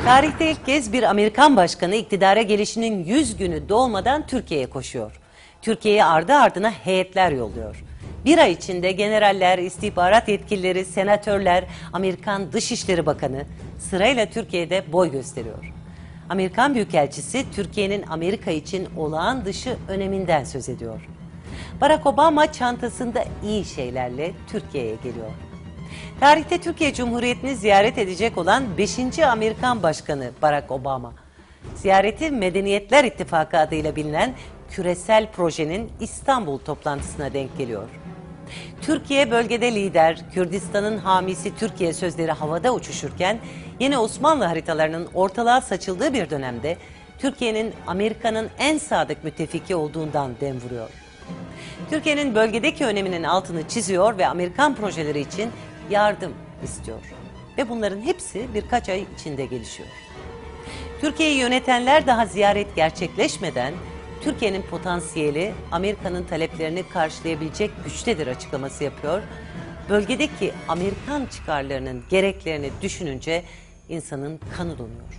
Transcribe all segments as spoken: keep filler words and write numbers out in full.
Tarihte ilk kez bir Amerikan başkanı iktidara gelişinin yüz günü dolmadan Türkiye'ye koşuyor. Türkiye'ye ardı ardına heyetler yolluyor. Bir ay içinde generaller, istihbarat yetkilileri, senatörler, Amerikan Dışişleri Bakanı sırayla Türkiye'de boy gösteriyor. Amerikan Büyükelçisi Türkiye'nin Amerika için olağan dışı öneminden söz ediyor. Barack Obama çantasında iyi şeylerle Türkiye'ye geliyor. Tarihte Türkiye Cumhuriyeti'ni ziyaret edecek olan beşinci Amerikan Başkanı Barack Obama. Ziyareti Medeniyetler İttifakı adıyla bilinen küresel projenin İstanbul toplantısına denk geliyor. Türkiye bölgede lider, Kürdistan'ın hamisi Türkiye sözleri havada uçuşurken yeni Osmanlı haritalarının ortalığa saçıldığı bir dönemde Türkiye'nin Amerika'nın en sadık müttefiki olduğundan dem vuruyor. Türkiye'nin bölgedeki öneminin altını çiziyor ve Amerikan projeleri için yardım istiyor. Ve bunların hepsi birkaç ay içinde gelişiyor. Türkiye'yi yönetenler daha ziyaret gerçekleşmeden Türkiye'nin potansiyeli Amerika'nın taleplerini karşılayabilecek güçtedir açıklaması yapıyor. Bölgedeki Amerikan çıkarlarının gereklerini düşününce insanın kanı donuyor.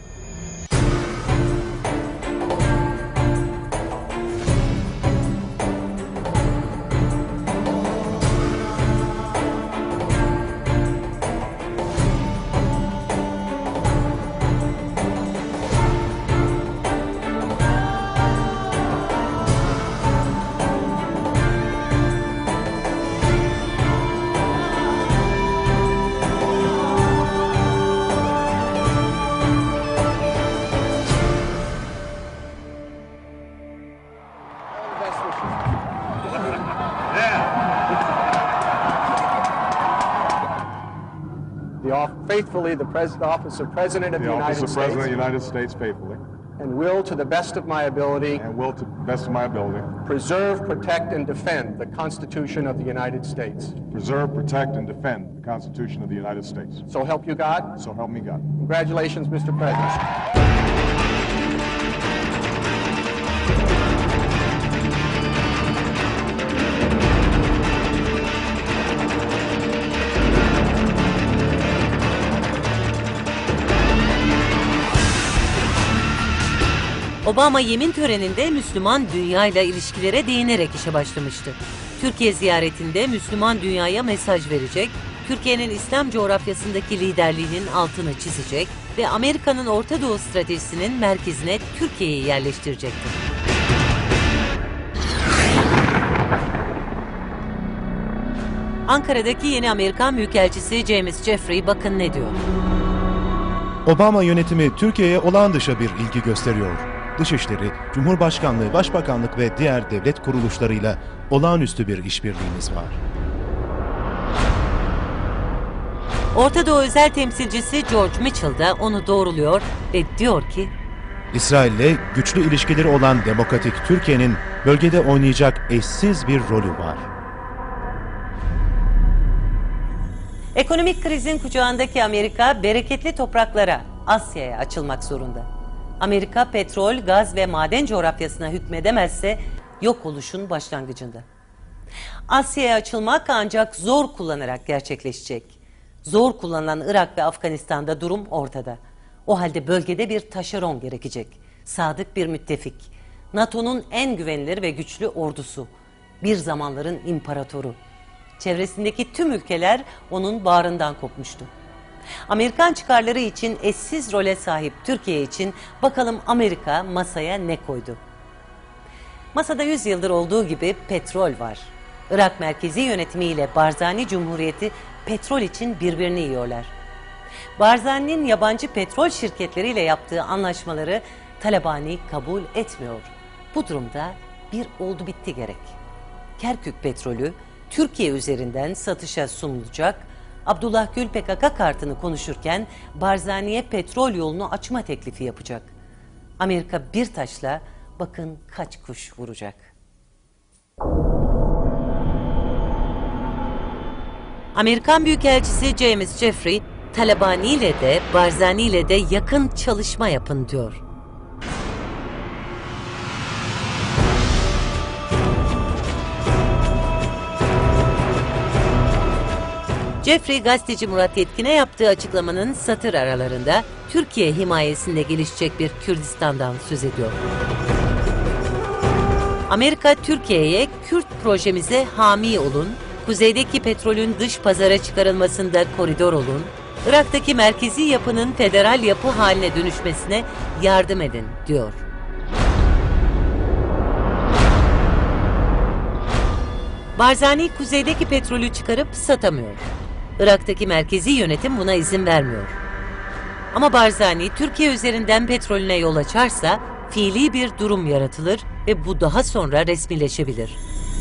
Faithfully, the, pres the office of President of the, the United office of States. President of the United States faithfully. And will, to the best of my ability, and will, to the best of my ability, preserve, protect, and defend the Constitution of the United States. Preserve, protect, and defend the Constitution of the United States. So help you God. So help me God. Congratulations, Mister President. Obama yemin töreninde Müslüman dünyayla ilişkilere değinerek işe başlamıştı. Türkiye ziyaretinde Müslüman dünyaya mesaj verecek, Türkiye'nin İslam coğrafyasındaki liderliğinin altını çizecek ve Amerika'nın Orta Doğu stratejisinin merkezine Türkiye'yi yerleştirecekti. Ankara'daki yeni Amerikan Büyükelçisi James Jeffrey bakın ne diyor. Obama yönetimi Türkiye'ye olağan dışı bir ilgi gösteriyor. Dışişleri, Cumhurbaşkanlığı, Başbakanlık ve diğer devlet kuruluşlarıyla olağanüstü bir işbirliğimiz var. Orta Doğu özel temsilcisi George Mitchell da onu doğruluyor ve diyor ki, İsrail'le güçlü ilişkileri olan demokratik Türkiye'nin bölgede oynayacak eşsiz bir rolü var. Ekonomik krizin kucağındaki Amerika bereketli topraklara, Asya'ya açılmak zorunda. Amerika petrol, gaz ve maden coğrafyasına hükmedemezse yok oluşun başlangıcında. Asya'ya açılmak ancak zor kullanarak gerçekleşecek. Zor kullanılan Irak ve Afganistan'da durum ortada. O halde bölgede bir taşeron gerekecek. Sadık bir müttefik. NATO'nun en güvenilir ve güçlü ordusu. Bir zamanların imparatoru. Çevresindeki tüm ülkeler onun bağrından kopmuştu. Amerikan çıkarları için eşsiz role sahip Türkiye için bakalım Amerika masaya ne koydu? Masada yüz yıldır olduğu gibi petrol var. Irak merkezi yönetimiyle Barzani Cumhuriyeti petrol için birbirini yiyorlar. Barzani'nin yabancı petrol şirketleriyle yaptığı anlaşmaları Talabani kabul etmiyor. Bu durumda bir oldu bitti gerek. Kerkük petrolü Türkiye üzerinden satışa sunulacak. Abdullah Gül P K K kartını konuşurken Barzani'ye petrol yolunu açma teklifi yapacak. Amerika bir taşla bakın kaç kuş vuracak. Amerikan Büyükelçisi James Jeffrey, Talabani ile de Barzani ile de yakın çalışma yapın diyor. Jeffrey gazeteci Murat Yetkin'e yaptığı açıklamanın satır aralarında Türkiye himayesinde gelişecek bir Kürdistan'dan söz ediyor. Amerika Türkiye'ye Kürt projemize hami olun, kuzeydeki petrolün dış pazara çıkarılmasında koridor olun, Irak'taki merkezi yapının federal yapı haline dönüşmesine yardım edin diyor. Barzani kuzeydeki petrolü çıkarıp satamıyor. Irak'taki merkezi yönetim buna izin vermiyor. Ama Barzani Türkiye üzerinden petrolüne yol açarsa fiili bir durum yaratılır ve bu daha sonra resmileşebilir.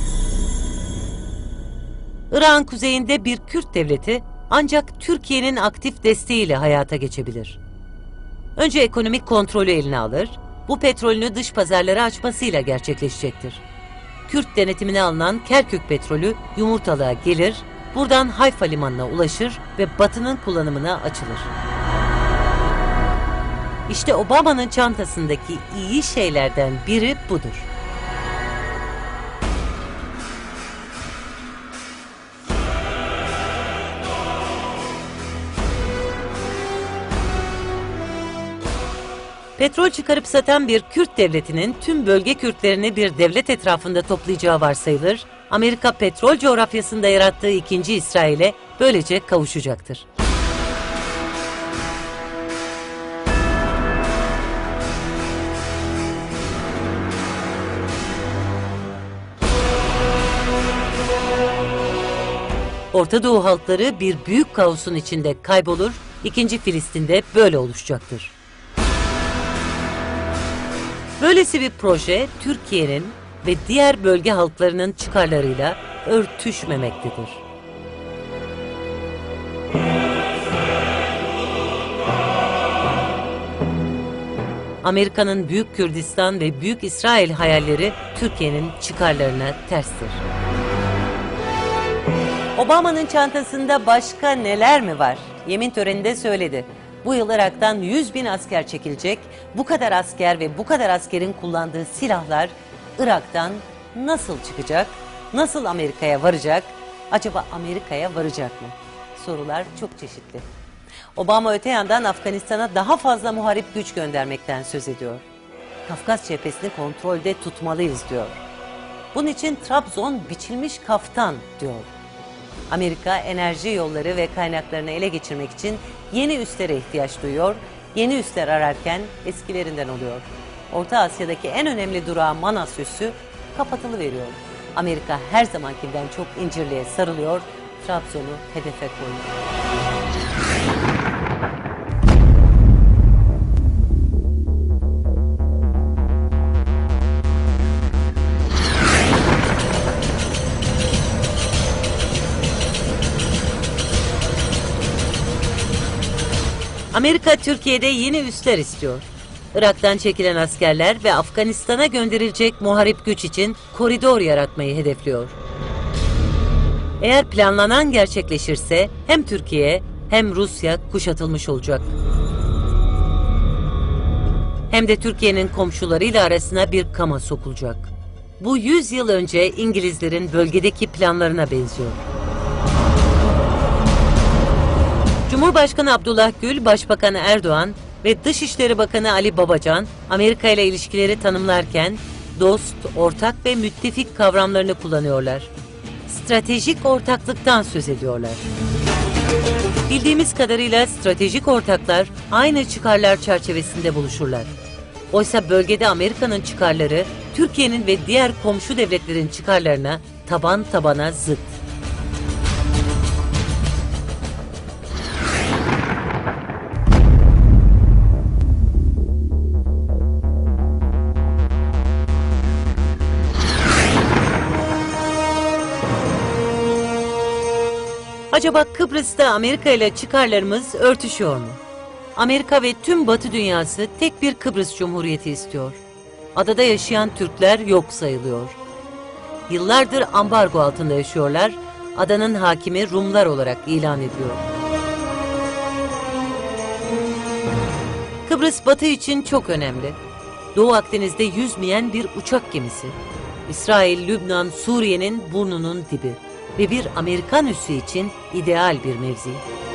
Irak'ın kuzeyinde bir Kürt devleti ancak Türkiye'nin aktif desteğiyle hayata geçebilir. Önce ekonomik kontrolü eline alır, bu petrolünü dış pazarlara açmasıyla gerçekleşecektir. Kürt denetimine alınan Kerkük petrolü Yumurtalık'a gelir, buradan Hayfa limanına ulaşır ve Batı'nın kullanımına açılır. İşte Obama'nın çantasındaki iyi şeylerden biri budur. Petrol çıkarıp satan bir Kürt devletinin tüm bölge Kürtlerini bir devlet etrafında toplayacağı varsayılır, Amerika petrol coğrafyasında yarattığı ikinci İsrail'e böylece kavuşacaktır. Orta Doğu halkları bir büyük kaosun içinde kaybolur, ikinci Filistin'de böyle oluşacaktır. Böylesi bir proje Türkiye'nin ve diğer bölge halklarının çıkarlarıyla örtüşmemektedir. Amerika'nın Büyük Kürdistan ve Büyük İsrail hayalleri Türkiye'nin çıkarlarına terstir. Obama'nın çantasında başka neler mi var? Yemin töreninde söyledi. Bu yıl Irak'tan yüz bin asker çekilecek. Bu kadar asker ve bu kadar askerin kullandığı silahlar Irak'tan nasıl çıkacak? Nasıl Amerika'ya varacak? Acaba Amerika'ya varacak mı? Sorular çok çeşitli. Obama öte yandan Afganistan'a daha fazla muharip güç göndermekten söz ediyor. Kafkas cephesini kontrolde tutmalıyız diyor. Bunun için Trabzon biçilmiş kaftan diyor. Amerika enerji yolları ve kaynaklarını ele geçirmek için yeni üslere ihtiyaç duyuyor. Yeni üsler ararken eskilerinden oluyor. Orta Asya'daki en önemli durağı Manas üssü kapatılıveriyor. Amerika her zamankinden çok incirliğe sarılıyor, Trabzon'u hedefe koyuyor. Amerika Türkiye'de yeni üsler istiyor. Irak'tan çekilen askerler ve Afganistan'a gönderilecek muharip güç için koridor yaratmayı hedefliyor. Eğer planlanan gerçekleşirse hem Türkiye hem Rusya kuşatılmış olacak. Hem de Türkiye'nin komşularıyla arasına bir kama sokulacak. Bu yüz yıl önce İngilizlerin bölgedeki planlarına benziyor. Cumhurbaşkanı Abdullah Gül, Başbakanı Erdoğan ve Dışişleri Bakanı Ali Babacan, Amerika ile ilişkileri tanımlarken dost, ortak ve müttefik kavramlarını kullanıyorlar. Stratejik ortaklıktan söz ediyorlar. Bildiğimiz kadarıyla stratejik ortaklar aynı çıkarlar çerçevesinde buluşurlar. Oysa bölgede Amerika'nın çıkarları, Türkiye'nin ve diğer komşu devletlerin çıkarlarına taban tabana zıt. Acaba Kıbrıs'ta Amerika ile çıkarlarımız örtüşüyor mu? Amerika ve tüm Batı dünyası tek bir Kıbrıs Cumhuriyeti istiyor. Adada yaşayan Türkler yok sayılıyor. Yıllardır ambargo altında yaşıyorlar, adanın hakimi Rumlar olarak ilan ediliyor. Kıbrıs Batı için çok önemli. Doğu Akdeniz'de yüzmeyen bir uçak gemisi. İsrail, Lübnan, Suriye'nin burnunun dibi. ve bir Amerikan üssü için ideal bir mevzi.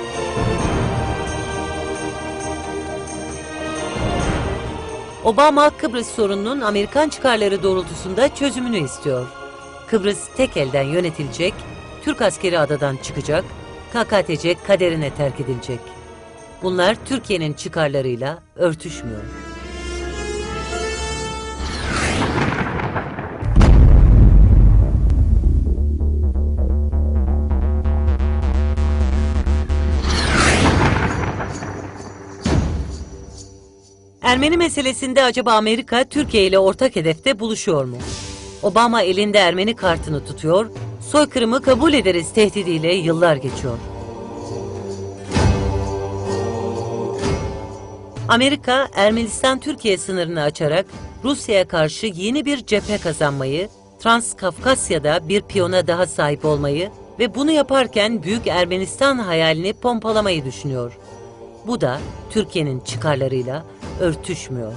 Obama, Kıbrıs sorununun Amerikan çıkarları doğrultusunda çözümünü istiyor. Kıbrıs tek elden yönetilecek, Türk askeri adadan çıkacak, K K T C kaderine terk edilecek. Bunlar Türkiye'nin çıkarlarıyla örtüşmüyor. Ermeni meselesinde acaba Amerika Türkiye ile ortak hedefte buluşuyor mu? Obama elinde Ermeni kartını tutuyor, soykırımı kabul ederiz tehdidiyle yıllar geçiyor. Amerika, Ermenistan-Türkiye sınırını açarak Rusya'ya karşı yeni bir cephe kazanmayı, Transkafkasya'da bir piyona daha sahip olmayı ve bunu yaparken Büyük Ermenistan hayalini pompalamayı düşünüyor. Bu da Türkiye'nin çıkarlarıyla örtüşmüyor.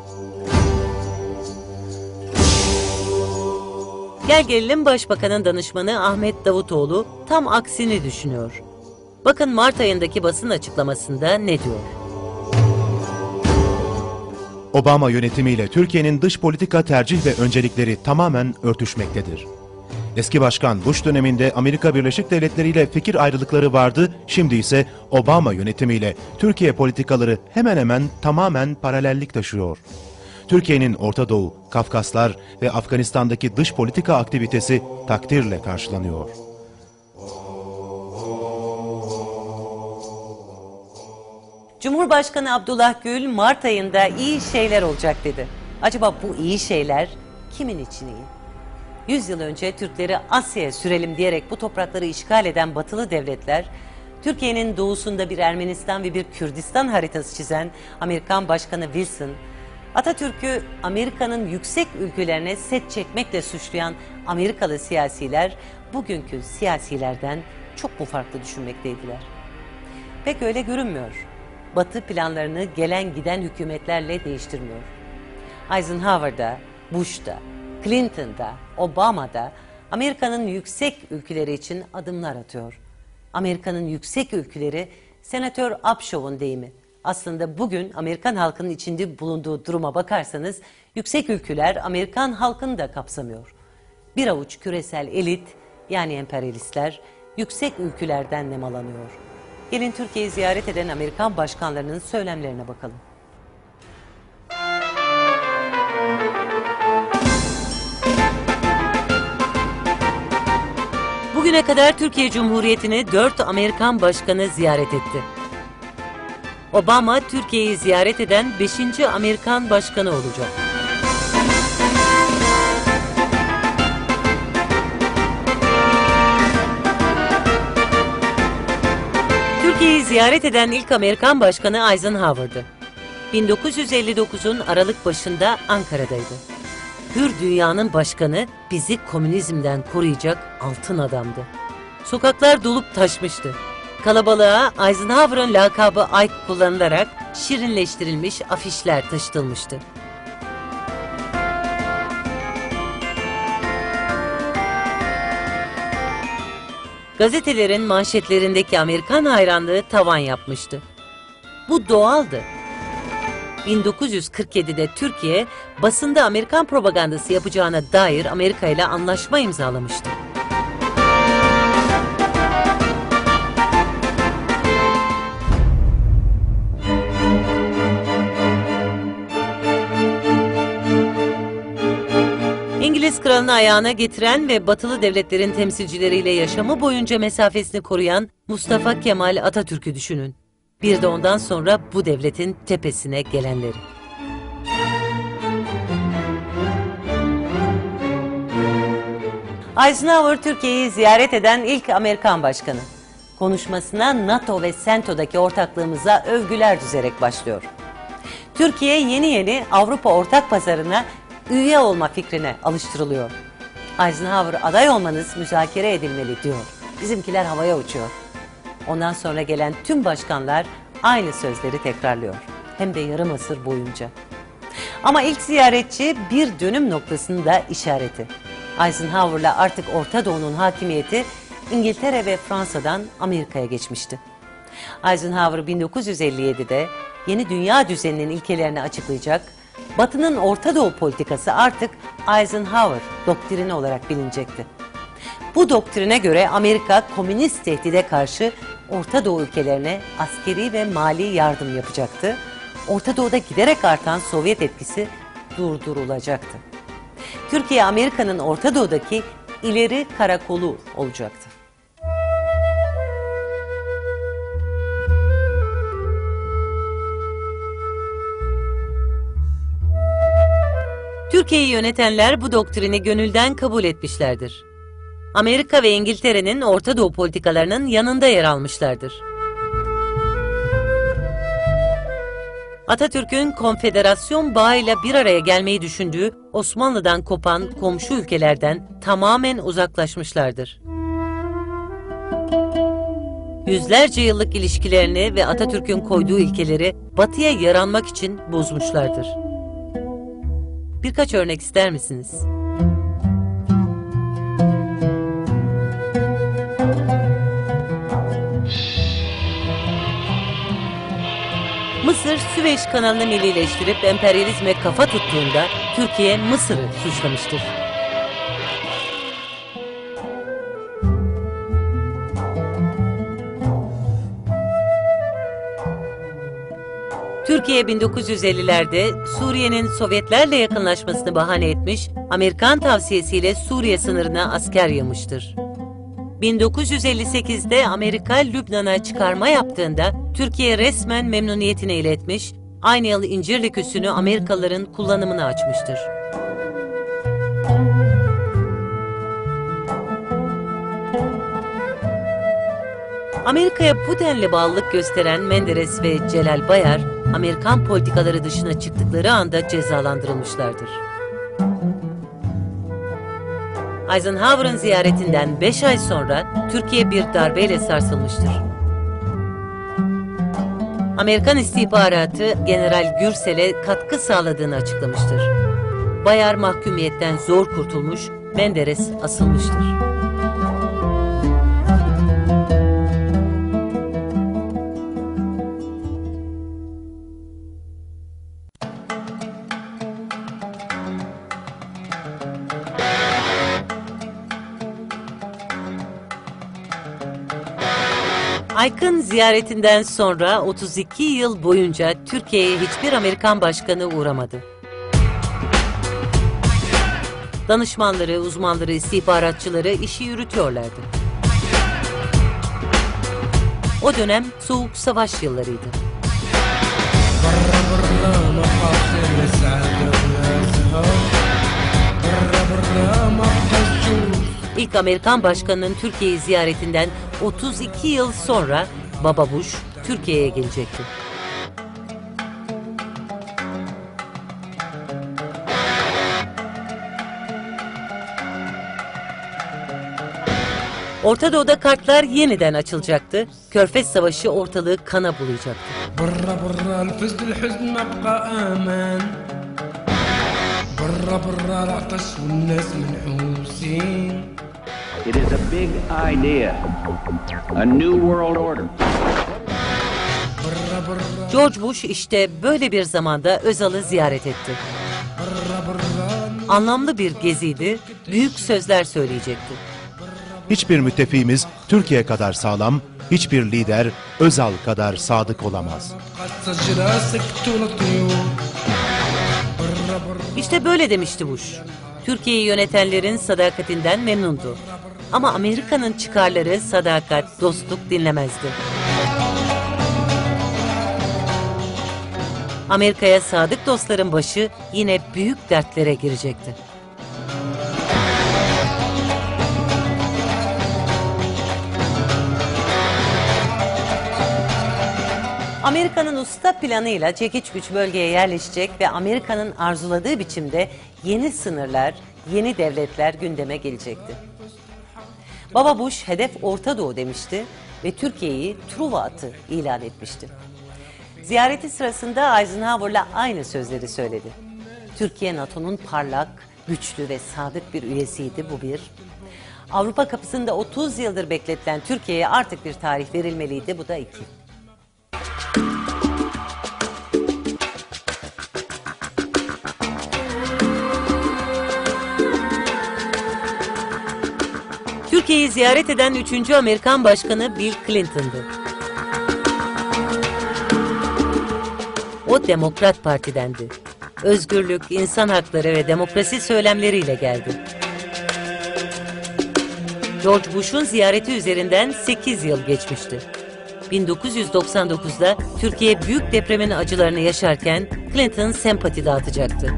Gel gelelim Başbakanın danışmanı Ahmet Davutoğlu tam aksini düşünüyor. Bakın Mart ayındaki basın açıklamasında ne diyor? Obama yönetimiyle Türkiye'nin dış politika tercih ve öncelikleri tamamen örtüşmektedir. Eski Başkan Bush döneminde Amerika Birleşik Devletleri ile fikir ayrılıkları vardı, şimdi ise Obama yönetimiyle Türkiye politikaları hemen hemen tamamen paralellik taşıyor. Türkiye'nin Orta Doğu, Kafkaslar ve Afganistan'daki dış politika aktivitesi takdirle karşılanıyor. Cumhurbaşkanı Abdullah Gül Mart ayında iyi şeyler olacak dedi. Acaba bu iyi şeyler kimin için iyi? Yüz yıl önce Türkleri Asya'ya sürelim diyerek bu toprakları işgal eden batılı devletler, Türkiye'nin doğusunda bir Ermenistan ve bir Kürdistan haritası çizen Amerikan Başkanı Wilson, Atatürk'ü Amerika'nın yüksek ülkelerine set çekmekle suçlayan Amerikalı siyasiler, bugünkü siyasilerden çok mu farklı düşünmekteydiler? Pek öyle görünmüyor. Batı planlarını gelen giden hükümetlerle değiştirmiyor. Eisenhower'da, Bush'da, Clinton'da, Obama'da Amerika'nın yüksek ülkeleri için adımlar atıyor. Amerika'nın yüksek ülkeleri Senatör Upshaw'un deyimi. Aslında bugün Amerikan halkının içinde bulunduğu duruma bakarsanız yüksek ülkeler Amerikan halkını da kapsamıyor. Bir avuç küresel elit yani emperyalistler yüksek ülkelerden nemalanıyor. Gelin Türkiye'yi ziyaret eden Amerikan başkanlarının söylemlerine bakalım. Bugüne kadar Türkiye Cumhuriyeti'ni dört Amerikan başkanı ziyaret etti. Obama, Türkiye'yi ziyaret eden beşinci Amerikan başkanı olacak. Türkiye'yi ziyaret eden ilk Amerikan başkanı Eisenhower'dı. bin dokuz yüz elli dokuzun Aralık başında Ankara'daydı. Hür dünyanın başkanı bizi komünizmden koruyacak altın adamdı. Sokaklar dolup taşmıştı. Kalabalığa Eisenhower'ın lakabı Ike kullanılarak şirinleştirilmiş afişler taşıtılmıştı. Gazetelerin manşetlerindeki Amerikan hayranlığı tavan yapmıştı. Bu doğaldı. bin dokuz yüz kırk yedide Türkiye, basında Amerikan propagandası yapacağına dair Amerika ile anlaşma imzalamıştı. İngiliz kralını ayağına getiren ve batılı devletlerin temsilcileriyle yaşamı boyunca mesafesini koruyan Mustafa Kemal Atatürk'ü düşünün. Bir de ondan sonra bu devletin tepesine gelenleri. Eisenhower Türkiye'yi ziyaret eden ilk Amerikan başkanı. Konuşmasına NATO ve SENTO'daki ortaklığımıza övgüler düzerek başlıyor. Türkiye yeni yeni Avrupa ortak pazarına üye olma fikrine alıştırılıyor. Eisenhower aday olmanız müzakere edilmeli diyor. Bizimkiler havaya uçuyor. Ondan sonra gelen tüm başkanlar aynı sözleri tekrarlıyor. Hem de yarım asır boyunca. Ama ilk ziyaretçi bir dönüm noktasının da işareti. Eisenhower'la artık Orta Doğu'nun hakimiyeti İngiltere ve Fransa'dan Amerika'ya geçmişti. Eisenhower bin dokuz yüz elli yedi'de yeni dünya düzeninin ilkelerini açıklayacak, Batı'nın Orta Doğu politikası artık Eisenhower doktrini olarak bilinecekti. Bu doktrine göre Amerika komünist tehdide karşı Orta Doğu ülkelerine askeri ve mali yardım yapacaktı. Orta Doğu'da giderek artan Sovyet etkisi durdurulacaktı. Türkiye, Amerika'nın Orta Doğu'daki ileri karakolu olacaktı. Türkiye'yi yönetenler bu doktrini gönülden kabul etmişlerdir. Amerika ve İngiltere'nin Orta Doğu politikalarının yanında yer almışlardır. Atatürk'ün konfederasyon bağıyla bir araya gelmeyi düşündüğü Osmanlı'dan kopan komşu ülkelerden tamamen uzaklaşmışlardır. Yüzlerce yıllık ilişkilerini ve Atatürk'ün koyduğu ilkeleri Batı'ya yaranmak için bozmuşlardır. Birkaç örnek ister misiniz? Mısır, Süveyş kanalını millileştirip emperyalizme kafa tuttuğunda Türkiye, Mısır'ı suçlamıştır. Türkiye bin dokuz yüz elli'lerde Suriye'nin Sovyetlerle yakınlaşmasını bahane etmiş, Amerikan tavsiyesiyle Suriye sınırına asker yığmıştır. bin dokuz yüz elli sekiz'de Amerika Lübnan'a çıkarma yaptığında Türkiye resmen memnuniyetini iletmiş, aynı yıl İncirlik Üssü'nü Amerikalıların kullanımına açmıştır. Amerika'ya bu denli bağlılık gösteren Menderes ve Celal Bayar, Amerikan politikaları dışına çıktıkları anda cezalandırılmışlardır. Eisenhower'ın ziyaretinden beş ay sonra Türkiye bir darbeyle sarsılmıştır. Amerikan istihbaratı General Gürsel'e katkı sağladığını açıklamıştır. Bayar mahkumiyetten zor kurtulmuş, Menderes asılmıştır. Aykın ziyaretinden sonra otuz iki yıl boyunca Türkiye'ye hiçbir Amerikan başkanı uğramadı. Danışmanları, uzmanları, istihbaratçıları işi yürütüyorlardı. O dönem Soğuk Savaş yıllarıydı. İlk Amerikan başkanının Türkiye'yi ziyaretinden otuz iki yıl sonra Baba Bush Türkiye'ye gelecekti. Orta Doğu'da kartlar yeniden açılacaktı. Körfez Savaşı ortalığı kana bulayacaktı. It is a big idea, a new world order. George Bush işte böyle bir zamanda Özal'ı ziyaret etti. Anlamlı bir geziydi, büyük sözler söyleyecekti. Hiçbir müttefiğimiz Türkiye kadar sağlam, hiçbir lider Özal kadar sadık olamaz. İşte böyle demişti Bush. Türkiye'yi yönetenlerin sadakatinden memnundu. Ama Amerika'nın çıkarları sadakat, dostluk dinlemezdi. Amerika'ya sadık dostların başı yine büyük dertlere girecekti. Amerika'nın usta planıyla çekiç güç bölgeye yerleşecek ve Amerika'nın arzuladığı biçimde yeni sınırlar, yeni devletler gündeme gelecekti. Baba Bush hedef Orta Doğu demişti ve Türkiye'yi Truva atı ilan etmişti. Ziyareti sırasında Eisenhower'la aynı sözleri söyledi. Türkiye NATO'nun parlak, güçlü ve sadık bir üyesiydi, bu bir. Avrupa kapısında otuz yıldır bekletilen Türkiye'ye artık bir tarih verilmeliydi. Bu da iki. Türkiye'yi ziyaret eden üçüncü Amerikan Başkanı Bill Clinton'dı. O Demokrat Parti'dendi. Özgürlük, insan hakları ve demokrasi söylemleriyle geldi. George Bush'un ziyareti üzerinden sekiz yıl geçmişti. bin dokuz yüz doksan dokuzda Türkiye büyük depremin acılarını yaşarken Clinton sempati dağıtacaktı.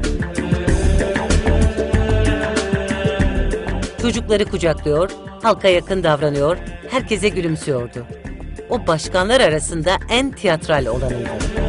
Çocukları kucaklıyor, halka yakın davranıyor, herkese gülümsüyordu. O başkanlar arasında en tiyatral olanıydı.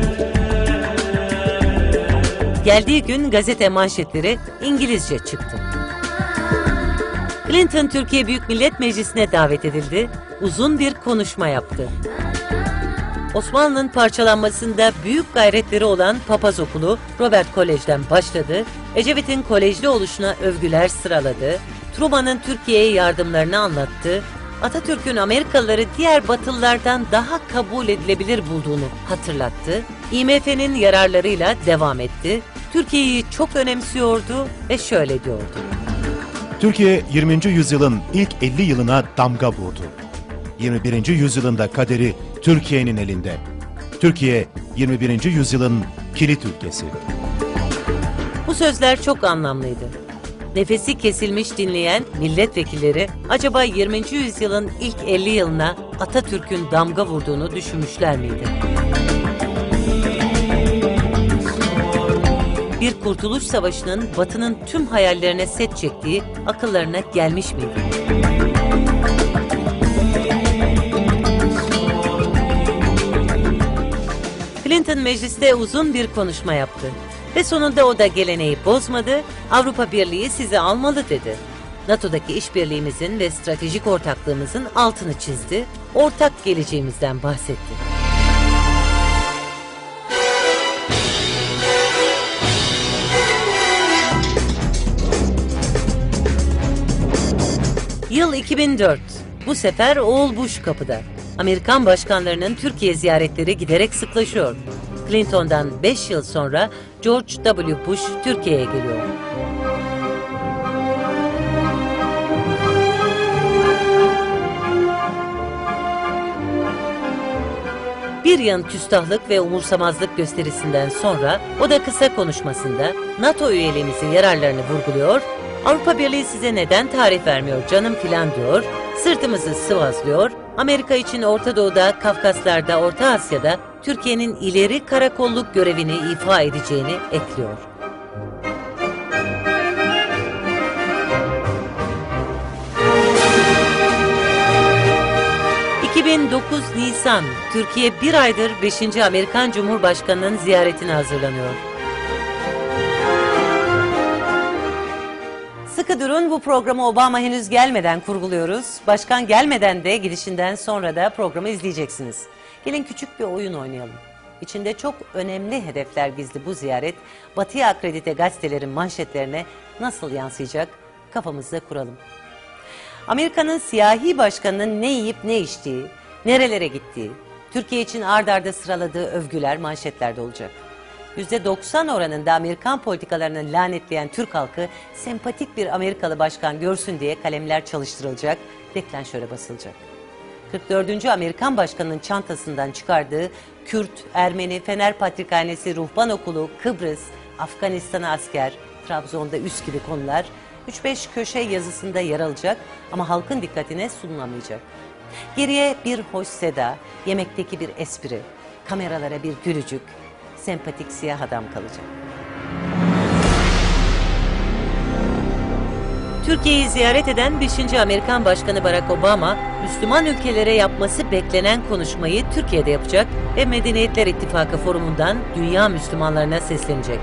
Geldiği gün gazete manşetleri İngilizce çıktı. Clinton Türkiye Büyük Millet Meclisi'ne davet edildi, uzun bir konuşma yaptı. Osmanlı'nın parçalanmasında büyük gayretleri olan Papaz Okulu Robert Kolej'den başladı, Ecevit'in kolejli oluşuna övgüler sıraladı, Truman'ın Türkiye'ye yardımlarını anlattı, Atatürk'ün Amerikalıları diğer Batılılardan daha kabul edilebilir bulduğunu hatırlattı, I M F'nin yararlarıyla devam etti, Türkiye'yi çok önemsiyordu ve şöyle diyordu. Türkiye yirminci yüzyılın ilk elli yılına damga vurdu. yirmi birinci yüzyılın da kaderi Türkiye'nin elinde. Türkiye yirmi birinci yüzyılın kilit ülkesi. Bu sözler çok anlamlıydı. Nefesi kesilmiş dinleyen milletvekilleri acaba yirminci yüzyılın ilk elli yılına Atatürk'ün damga vurduğunu düşünmüşler miydi? Bir kurtuluş savaşının Batı'nın tüm hayallerine set çektiği akıllarına gelmiş miydi? Clinton mecliste uzun bir konuşma yaptı. Ve sonunda o da geleneği bozmadı, Avrupa Birliği sizi almalı dedi. NATO'daki işbirliğimizin ve stratejik ortaklığımızın altını çizdi, ortak geleceğimizden bahsetti. Yıl iki bin dört. Bu sefer oğul Bush kapıda. Amerikan başkanlarının Türkiye ziyaretleri giderek sıklaşıyor. Clinton'dan beş yıl sonra George W. Bush Türkiye'ye geliyor. Bir yan küstahlık ve umursamazlık gösterisinden sonra o da kısa konuşmasında NATO üyeliğimizin yararlarını vurguluyor, Avrupa Birliği size neden tarih vermiyor canım filan diyor, sırtımızı sıvazlıyor, Amerika için Orta Doğu'da, Kafkaslar'da, Orta Asya'da Türkiye'nin ileri karakolluk görevini ifa edeceğini ekliyor. iki bin dokuz Nisan, Türkiye bir aydır beşinci Amerikan Cumhurbaşkanı'nın ziyaretine hazırlanıyor. Sıkı durun, bu programı Obama henüz gelmeden kurguluyoruz. Başkan gelmeden de gidişinden sonra da programı izleyeceksiniz. Gelin küçük bir oyun oynayalım. İçinde çok önemli hedefler gizli bu ziyaret, Batı'ya akredite gazetelerin manşetlerine nasıl yansıyacak kafamızda kuralım. Amerika'nın siyahi başkanının ne yiyip ne içtiği, nerelere gittiği, Türkiye için ard arda sıraladığı övgüler manşetlerde olacak. yüzde doksan oranında Amerikan politikalarını lanetleyen Türk halkı sempatik bir Amerikalı başkan görsün diye kalemler çalıştırılacak, deklanşöre basılacak. kırk dördüncü Amerikan başkanının çantasından çıkardığı Kürt, Ermeni, Fener Patrikhanesi, Ruhban Okulu, Kıbrıs, Afganistan'a asker, Trabzon'da üs gibi konular üç beş köşe yazısında yer alacak ama halkın dikkatine sunulamayacak. Geriye bir hoş seda, yemekteki bir espri, kameralara bir gülücük, sempatik siyah adam kalacak. Türkiye'yi ziyaret eden beşinci Amerikan Başkanı Barack Obama, Müslüman ülkelere yapması beklenen konuşmayı Türkiye'de yapacak ve Medeniyetler İttifakı Forumu'ndan dünya Müslümanlarına seslenecek.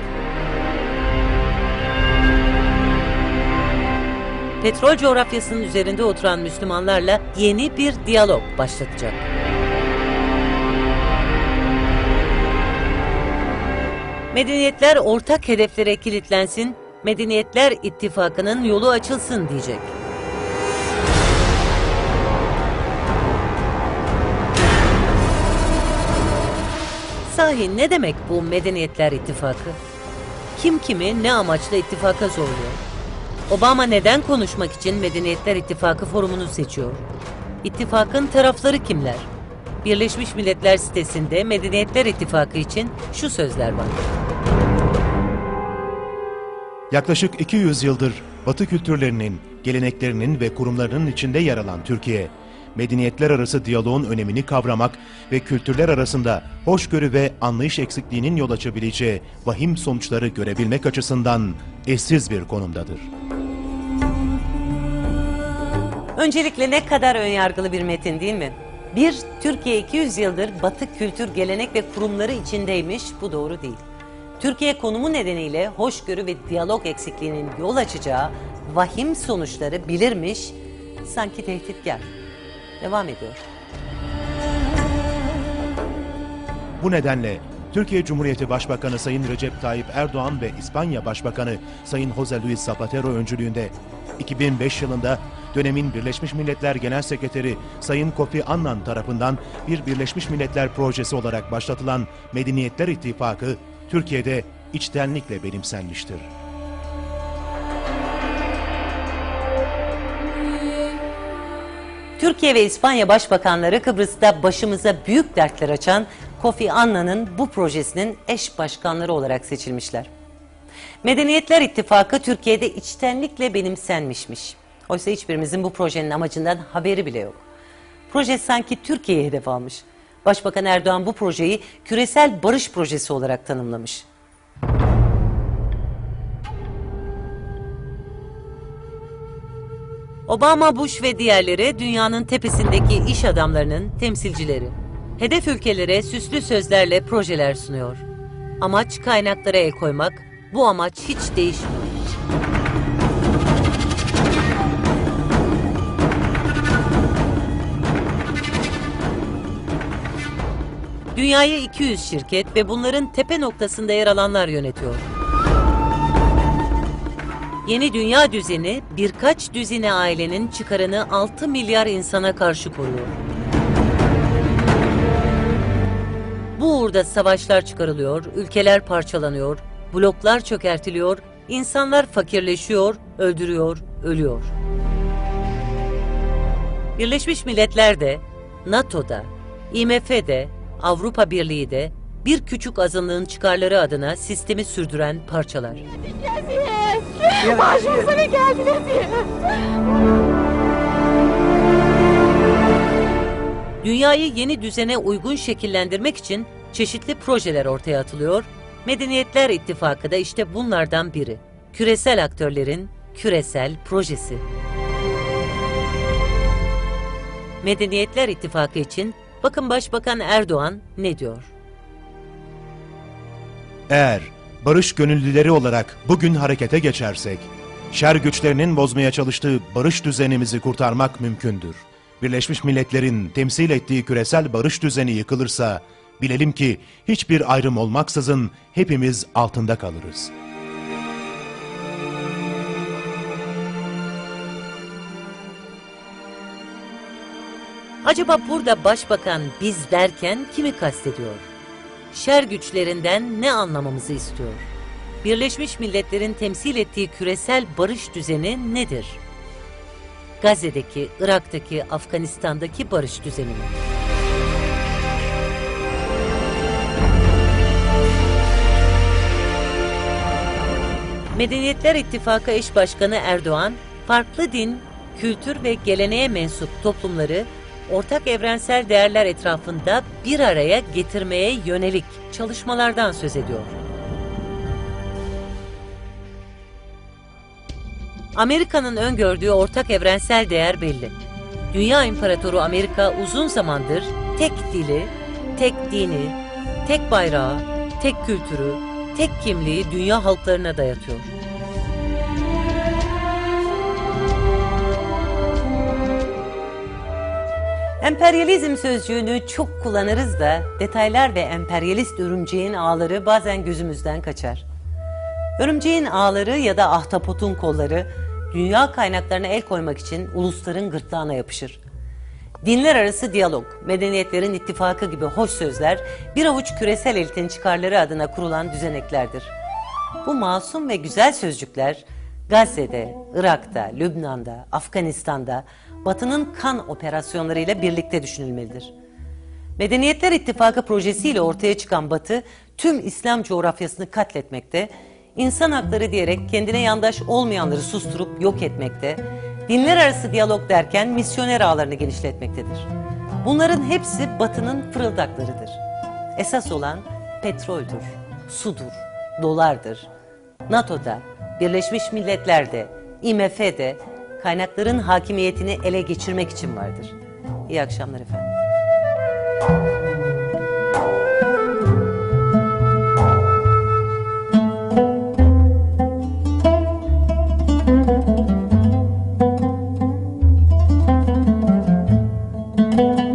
Petrol coğrafyasının üzerinde oturan Müslümanlarla yeni bir diyalog başlatacak. Medeniyetler ortak hedeflere kilitlensin, Medeniyetler İttifakı'nın yolu açılsın diyecek. Sahi ne demek bu Medeniyetler İttifakı? Kim kimi ne amaçla ittifaka zorluyor? Obama neden konuşmak için Medeniyetler İttifakı forumunu seçiyor? İttifakın tarafları kimler? Birleşmiş Milletler sitesinde Medeniyetler İttifakı için şu sözler var. Yaklaşık iki yüz yıldır Batı kültürlerinin, geleneklerinin ve kurumlarının içinde yer alan Türkiye, medeniyetler arası diyaloğun önemini kavramak ve kültürler arasında hoşgörü ve anlayış eksikliğinin yol açabileceği vahim sonuçları görebilmek açısından eşsiz bir konumdadır. Öncelikle ne kadar önyargılı bir metin değil mi? Bir, Türkiye iki yüz yıldır Batı kültür, gelenek ve kurumları içindeymiş, bu doğru değil. Türkiye konumu nedeniyle hoşgörü ve diyalog eksikliğinin yol açacağı vahim sonuçları bilirmiş, sanki tehditkar. Devam ediyor. Bu nedenle Türkiye Cumhuriyeti Başbakanı Sayın Recep Tayyip Erdoğan ve İspanya Başbakanı Sayın José Luis Zapatero öncülüğünde iki bin beş yılında dönemin Birleşmiş Milletler Genel Sekreteri Sayın Kofi Annan tarafından bir Birleşmiş Milletler projesi olarak başlatılan Medeniyetler İttifakı Türkiye'de içtenlikle benimsenmiştir. Türkiye ve İspanya Başbakanları Kıbrıs'ta başımıza büyük dertler açan Kofi Annan'ın bu projesinin eş başkanları olarak seçilmişler. Medeniyetler İttifakı Türkiye'de içtenlikle benimsenmişmiş. Oysa hiçbirimizin bu projenin amacından haberi bile yok. Proje sanki Türkiye'ye hedef almış. Başbakan Erdoğan bu projeyi küresel barış projesi olarak tanımlamış. Obama, Bush ve diğerleri dünyanın tepesindeki iş adamlarının temsilcileri. Hedef ülkelere süslü sözlerle projeler sunuyor. Amaç kaynaklara el koymak, bu amaç hiç değişmiyor. Dünyayı iki yüz şirket ve bunların tepe noktasında yer alanlar yönetiyor. Yeni dünya düzeni birkaç düzine ailenin çıkarını altı milyar insana karşı koruyor. Bu uğurda savaşlar çıkarılıyor, ülkeler parçalanıyor, bloklar çökertiliyor, insanlar fakirleşiyor, öldürüyor, ölüyor. Birleşmiş Milletler'de, NATO'da, I M F'de, Avrupa Birliği'de bir küçük azınlığın çıkarları adına sistemi sürdüren parçalar. Başımıza ne geldi diye. Dünyayı yeni düzene uygun şekillendirmek için çeşitli projeler ortaya atılıyor. Medeniyetler İttifakı da işte bunlardan biri. Küresel aktörlerin küresel projesi. Medeniyetler İttifakı için bakın Başbakan Erdoğan ne diyor? Eğer barış gönüllüleri olarak bugün harekete geçersek, şer güçlerinin bozmaya çalıştığı barış düzenimizi kurtarmak mümkündür. Birleşmiş Milletler'in temsil ettiği küresel barış düzeni yıkılırsa, bilelim ki hiçbir ayrım olmaksızın hepimiz altında kalırız. Acaba burada Başbakan biz derken kimi kastediyor? Şer güçlerinden ne anlamamızı istiyor? Birleşmiş Milletler'in temsil ettiği küresel barış düzeni nedir? Gazze'deki, Irak'taki, Afganistan'daki barış düzeni mi? Medeniyetler İttifakı eş başkanı Erdoğan, farklı din, kültür ve geleneğe mensup toplumları ortak evrensel değerler etrafında bir araya getirmeye yönelik çalışmalardan söz ediyor. Amerika'nın öngördüğü ortak evrensel değer belli. Dünya İmparatoru Amerika uzun zamandır tek dili, tek dini, tek bayrağı, tek kültürü, tek kimliği dünya halklarına dayatıyor. Emperyalizm sözcüğünü çok kullanırız da detaylar ve emperyalist örümceğin ağları bazen gözümüzden kaçar. Örümceğin ağları ya da ahtapotun kolları dünya kaynaklarına el koymak için ulusların gırtlağına yapışır. Dinler arası diyalog, medeniyetlerin ittifakı gibi hoş sözler bir avuç küresel elitin çıkarları adına kurulan düzeneklerdir. Bu masum ve güzel sözcükler Gazze'de, Irak'ta, Lübnan'da, Afganistan'da Batı'nın kan operasyonlarıyla birlikte düşünülmelidir. Medeniyetler İttifakı projesiyle ortaya çıkan Batı, tüm İslam coğrafyasını katletmekte, insan hakları diyerek kendine yandaş olmayanları susturup yok etmekte, dinler arası diyalog derken misyoner ağlarını genişletmektedir. Bunların hepsi Batı'nın fırıldaklarıdır. Esas olan petroldür, sudur, dolardır. NATO'da, Birleşmiş Milletler'de, I M F'de kaynakların hakimiyetini ele geçirmek için vardır. İyi akşamlar efendim. Thank you.